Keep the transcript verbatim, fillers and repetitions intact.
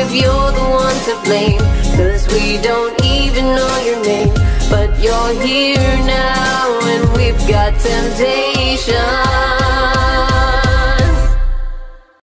if you're the one to blame, 'cause we don't even know your name. But you're here now and we've got temptation.